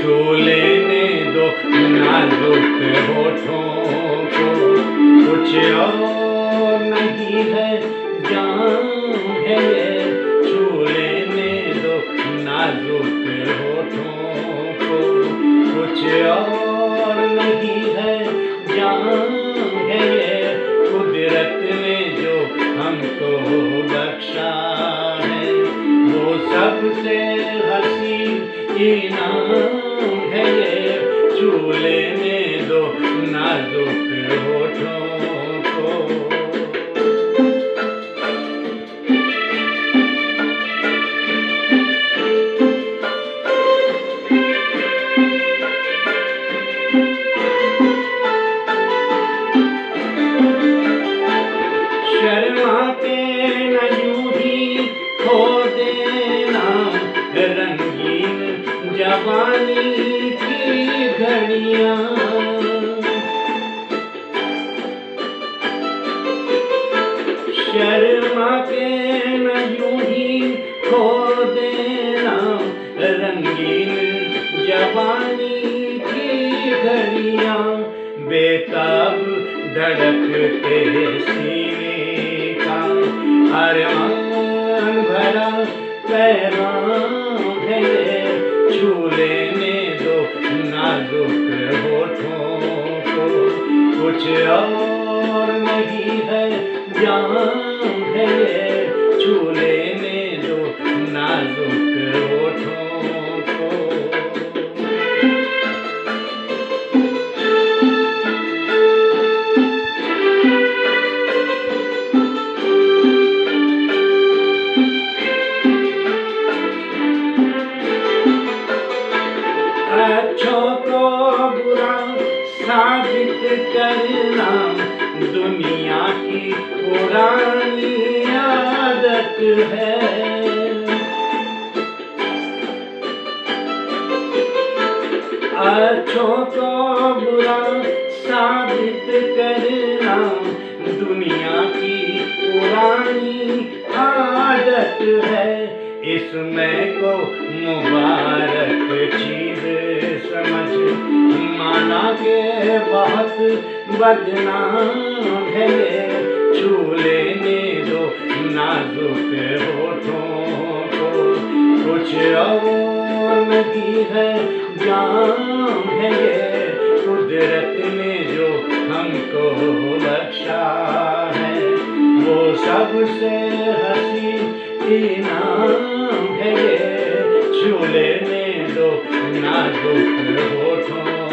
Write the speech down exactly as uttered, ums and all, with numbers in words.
छू लेने दो नाजुक होठों को। कुछ और नहीं है जान है ये, छू लेने दो नाजुक होठों को। कुछ और नहीं है जान है ये, कुदरत ने जो हमको बख्शा है, वो सबसे हसीन इनाम है ये। छू लेने दो नाजुक होठों को। शर्मा के न यूं ही खो देना रंगीन जवानी की घड़ियां। शर्मा के न यूं ही खो देना रंगीन जवानी की घड़ियां। बेताब धड़कते सीने का अरमान भरा पैगाम है ये। छू लेने दो नाजुक होठों को। कुछ और नहीं है जान है ये, छू लेने दो नाजुक होठों को। अच्छों को बुरा साबित करना दुनिया की पुरानी आदत है। अच्छों को बुरा साबित करना दुनिया की पुरानी आदत है। इसमें को मुबारक चीज समझ माना के बहुत बदनाम है ये। छू लेने दो नाजुक होठों को। कुछ और नहीं है जान है ये, कुदरत ने जो हमको बख्शा है, वो सबसे हसीन इनाम है ये। छू लेने दो नाजुक होठों